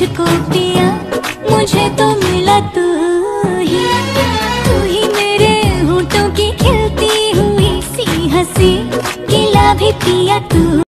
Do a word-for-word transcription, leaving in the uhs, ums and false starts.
मुझको पिया, मुझे तो मिला तू ही। तू ही मेरे होठों की खिलती हुई सी हंसी, गिला भी पिया तू।